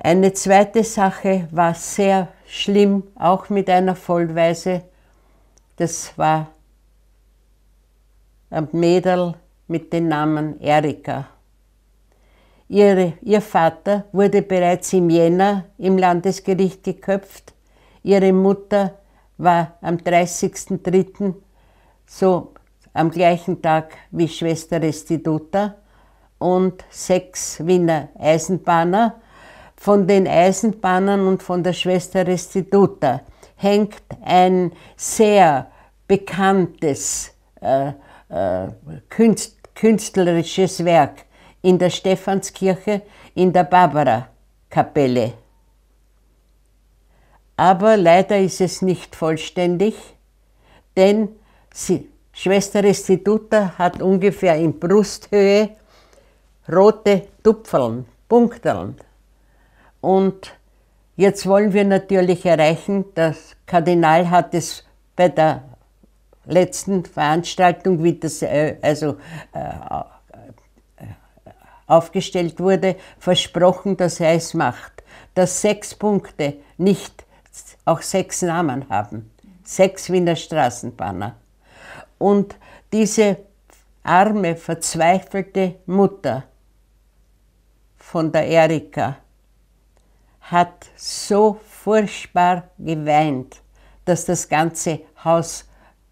Eine zweite Sache war sehr schlimm, auch mit einer Vollwaise. Das war ein Mädel mit dem Namen Erika. Ihr Vater wurde bereits im Jänner im Landesgericht geköpft. Ihre Mutter war am 30.03., so am gleichen Tag wie Schwester Restituta, und 6 Wiener Eisenbahner. Von den Eisenbahnern und von der Schwester Restituta hängt ein sehr bekanntes künstlerisches Werk in der Stephanskirche, in der Barbara-Kapelle. Aber leider ist es nicht vollständig, denn Schwester Restituta hat ungefähr in Brusthöhe rote Tupferln, Punkteln. Und jetzt wollen wir natürlich erreichen, der Kardinal hat es bei der letzten Veranstaltung, wie das aufgestellt wurde, versprochen, dass er es macht, dass 6 Punkte nicht auch 6 Namen haben, 6 Wiener Straßenbahner. Und diese arme, verzweifelte Mutter von der Erika hat so furchtbar geweint, dass das ganze Haus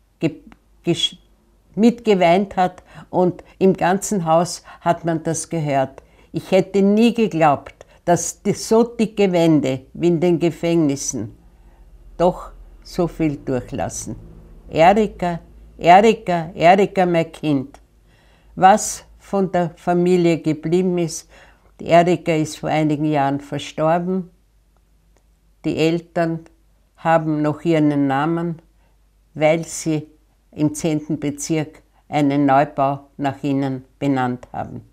mitgeweint hat, und im ganzen Haus hat man das gehört. Ich hätte nie geglaubt, dass so dicke Wände wie in den Gefängnissen doch so viel durchlassen. Erika, Erika, Erika, mein Kind. Was von der Familie geblieben ist, die Erika ist vor einigen Jahren verstorben. Die Eltern haben noch ihren Namen, weil sie im 10. Bezirk einen Neubau nach ihnen benannt haben.